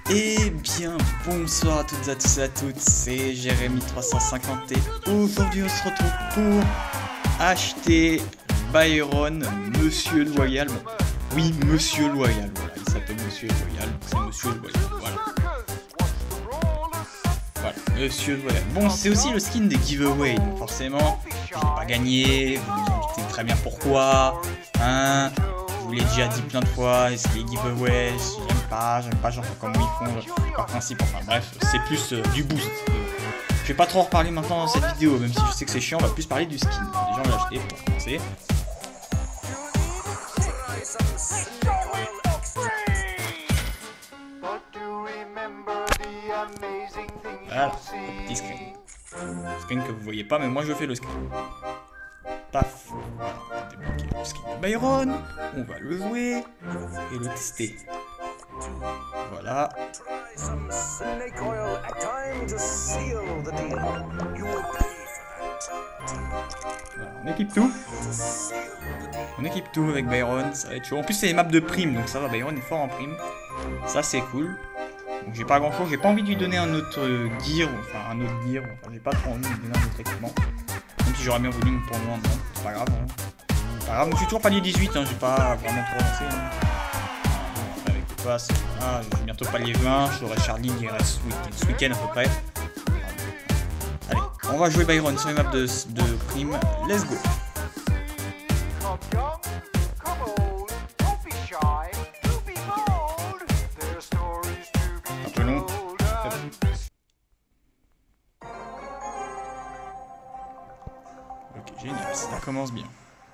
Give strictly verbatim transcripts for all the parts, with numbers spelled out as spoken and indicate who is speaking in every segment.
Speaker 1: Eh bien, bonsoir à toutes et à tous et à toutes, c'est Jérémy trois cent cinquante et aujourd'hui on se retrouve pour acheter Byron, Monsieur Loyal. Oui, Monsieur Loyal, voilà, il s'appelle Monsieur Loyal, c'est Monsieur Loyal, voilà. Voilà, Monsieur Loyal. Bon, c'est aussi le skin des giveaways, donc forcément, je n'ai pas gagné, vous vous doutez très bien pourquoi, hein. Je vous l'ai déjà dit plein de fois, est-ce que les giveaways, j'aime pas, j'aime pas genre comment ils font, par principe, enfin bref, c'est plus euh, du boost. Je vais pas trop en reparler maintenant dans cette vidéo, même si je sais que c'est chiant, on va plus parler du skin. Déjà on l'a acheté pour commencer. Voilà, petit screen. Screen que vous voyez pas, mais moi je fais le screen. Paf, voilà, débloquer le skin de Byron, on va le jouer et le tester. Voilà. Voilà, on équipe tout. On équipe tout avec Byron, ça va être chaud. En plus c'est les maps de prime, donc ça va, Byron est fort en prime. Ça c'est cool. Donc j'ai pas grand chose, j'ai pas envie de lui donner un autre euh, gear, enfin un autre gear, enfin j'ai pas trop envie de lui donner un autre équipement. Même si j'aurais bien voulu me prendre loin, non, c'est pas grave. Hein. C'est pas grave, je suis toujours palier dix-huit, hein, j'ai pas vraiment trop avancé. Hein. Après, avec le pass, ah, j'ai bientôt palier vingt, je serai Charlie, il reste ce week-end à peu près. Allez, on va jouer Byron sur les maps de, de prime, let's go. Un peu long. Ok, génial, ça commence bien.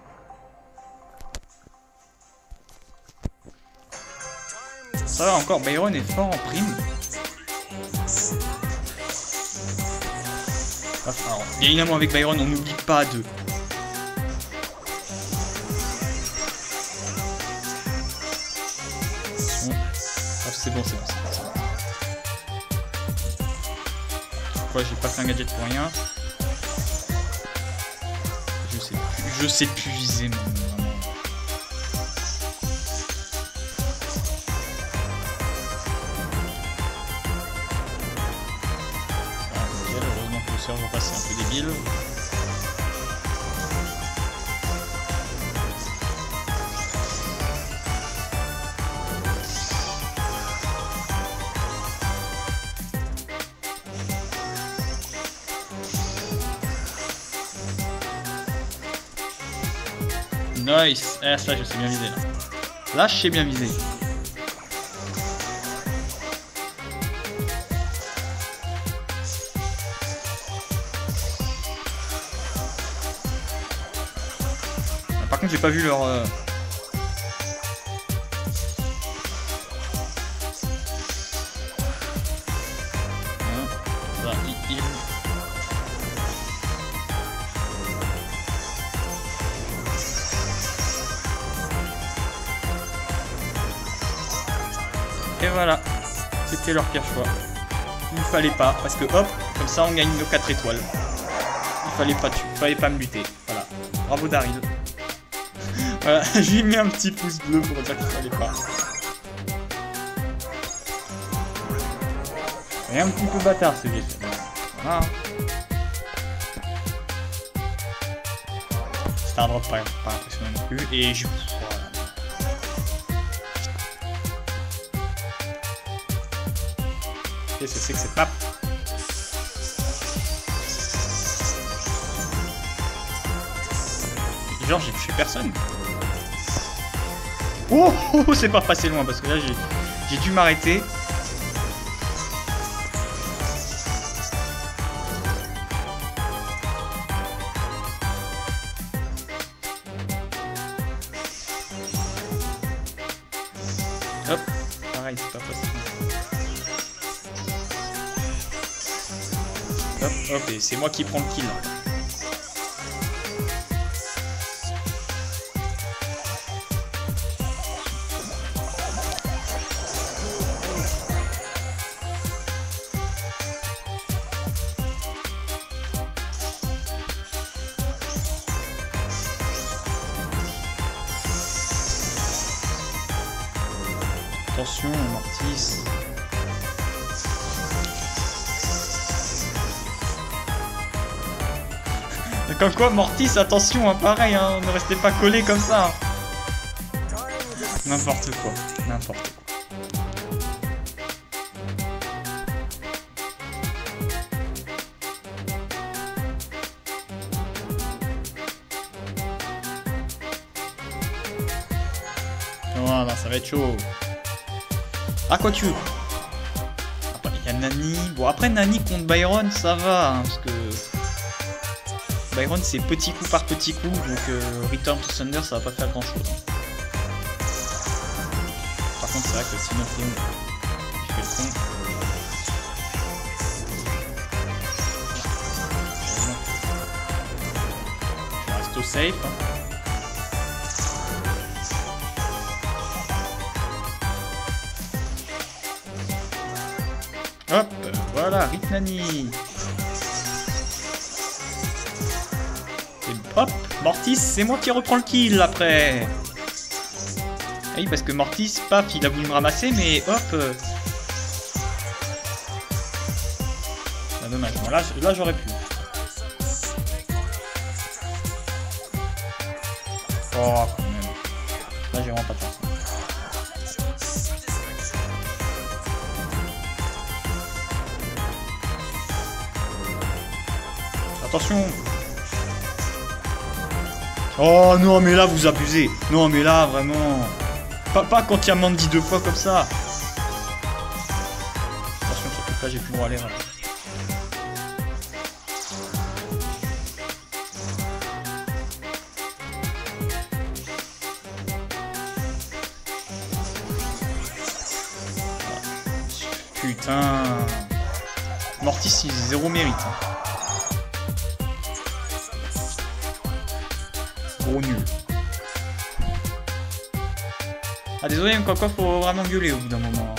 Speaker 1: Ça va encore, Byron est fort en prime. Alors, bien évidemment avec Byron, on n'oublie pas de... Ah, c'est bon, c'est bon, c'est bon, c'est bon. Pourquoi j'ai pas fait un gadget pour rien? Je sais plus, je sais plus viser, mon vraiment. Ah, nickel, heureusement que le serveur passe, c'est un peu débile. Nice. Ah, ça je sais bien viser là. Là je sais bien viser. Par contre j'ai pas vu leur... Euh... Hein, ça, il, il... Et voilà, c'était leur pire choix. Il ne fallait pas, parce que hop, comme ça on gagne nos quatre étoiles. Il fallait pas tuer, il fallait pas me lutter. Voilà, bravo Daryl. Voilà, j'ai mis un petit pouce bleu pour dire qu'il fallait pas. Et un petit peu bâtard ce jeu. Voilà. C'est un drop pas, pas impressionnant non plus. Et je... Qu'est-ce que c'est que cette map? Genre j'ai touché personne. Oh, oh, oh c'est pas passé loin parce que là j'ai dû m'arrêter. Hop, pareil c'est pas passé loin. Hop, hop, et c'est moi qui prends le kill. Attention, Mortis. Comme quoi, Mortis, attention, hein, pareil, hein, ne restez pas collés comme ça. N'importe quoi, n'importe quoi. Voilà, ça va être chaud. Ah, quoi tu veux. Après, il y a Nani. Bon, après, Nani contre Byron, ça va, hein, parce que... Byron, c'est petit coup par petit coup, donc euh, Return to Thunder, ça va pas faire grand-chose. Par contre, c'est vrai que si notre Léon, il fait le con... Je reste au safe, hein. Hop, voilà, Rit Nani. Et hop, Mortis, c'est moi qui reprends le kill après. Oui, parce que Mortis, paf, il a voulu me ramasser, mais hop. Euh... Ah, dommage, bon, là, là j'aurais pu. Oh, quand même. Là, j'ai vraiment pas de chance. Attention. Oh non, mais là vous abusez. Non, mais là vraiment. Pas, pas quand il y a Mandy deux fois comme ça. Attention, surtout que là j'ai plus le droit à l'erreur. Putain. Mortis, il zéro mérite. Gros nul. Ah désolé, mais quoi, faut vraiment gueuler au bout d'un moment.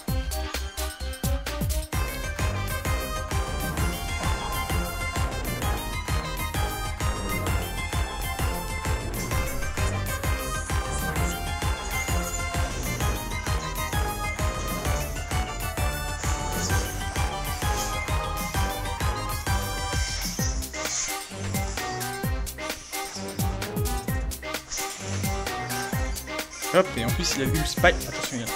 Speaker 1: Hop, et en plus il a vu le spike. Attention, il y a là.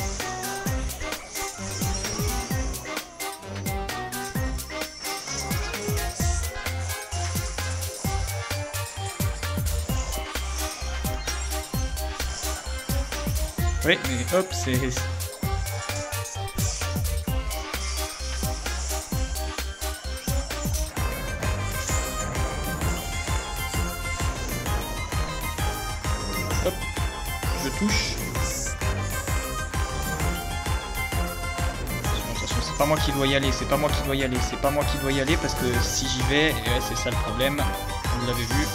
Speaker 1: Oui, mais hop, c'est... Hop. Je touche. Attention, c'est pas moi qui dois y aller, c'est pas moi qui dois y aller, c'est pas moi qui dois y aller parce que si j'y vais, et ouais, c'est ça le problème. Vous l'avez vu.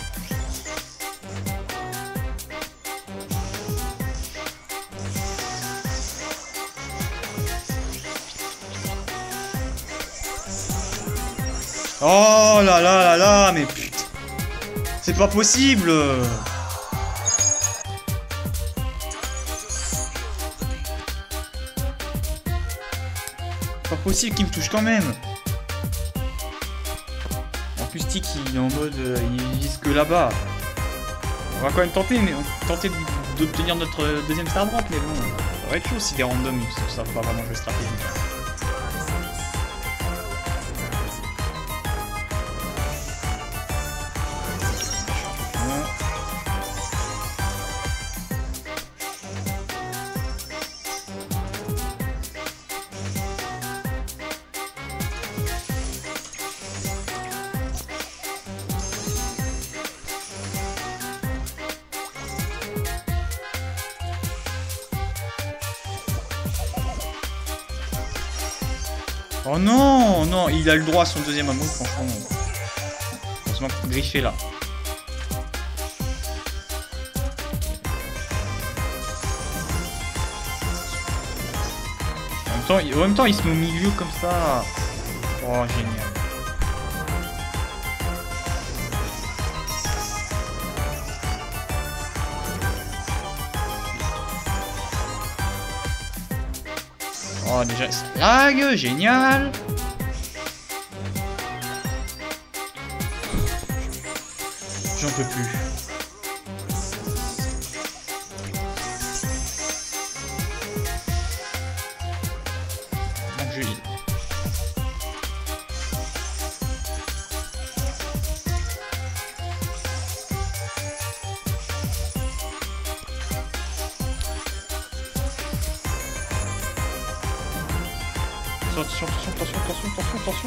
Speaker 1: Oh là là là là, mais putain, c'est pas possible. Pas possible qu'il me touche quand même. En plus Tic il est en mode euh, il vise que là-bas. On va quand même tenter, mais tenter d'obtenir notre deuxième star drop, mais bon, ça va être chaud si des randoms ils savent pas vraiment jouer stratégique. Oh non, non, il a le droit à son deuxième amour, franchement. Heureusement que Griff est là. En même temps, il, en même temps, il se met au milieu comme ça. Oh, génial. Oh, déjà, ça lag, génial. J'en peux plus. Donc je heal. Attention, attention, attention, attention, attention, attention.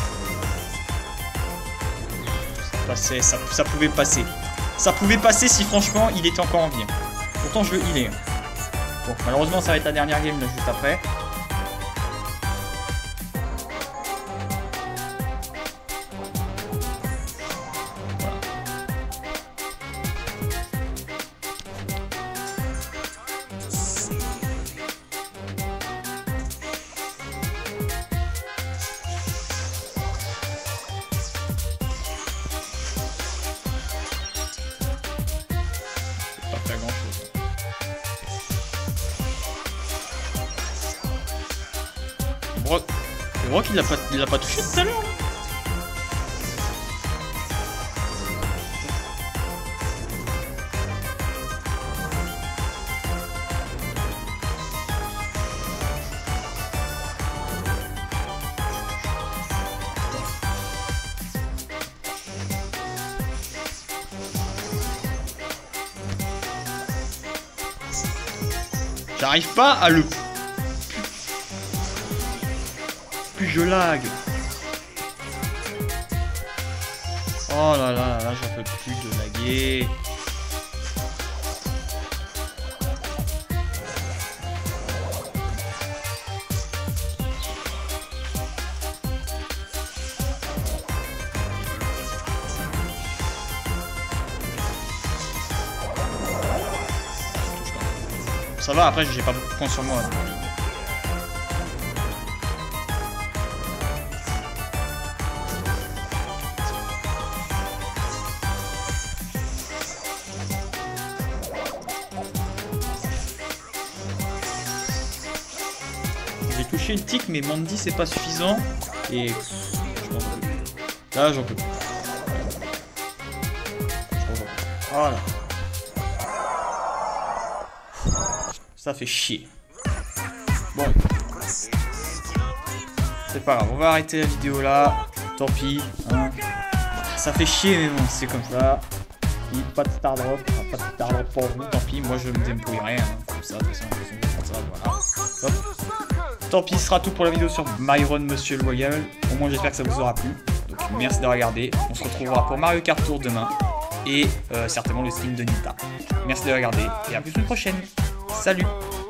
Speaker 1: Ça passait, ça, ça pouvait passer. Ça pouvait passer si franchement il était encore en vie. Pourtant je veux healer. Bon, malheureusement ça va être la dernière game là, juste après. Le Brock il l'a pas, il l'a pas touché tout à l'heure. J'arrive pas à le... Plus je lag. Oh là là là, j'en peux plus de laguer. Ça va, après j'ai pas beaucoup de points sur moi. J'ai touché une tic, mais Mandy c'est pas suffisant. Et là j'en peux plus. Voilà. Ça fait chier. Bon. C'est pas grave, on va arrêter la vidéo là. Tant pis. Hein. Ça fait chier, mais bon, c'est comme ça. Il pas de star drop. Pas de star drop pour vous. Tant pis, moi je me débrouillerai. Hein. Comme ça, de toute façon, comme ça, voilà. Hop. Tant pis, ce sera tout pour la vidéo sur Myron Monsieur Loyal. Au moins, j'espère que ça vous aura plu. Donc, merci de regarder. On se retrouvera pour Mario Kart Tour demain. Et euh, certainement le stream de Nita. Merci de regarder et à plus une prochaine. Salut!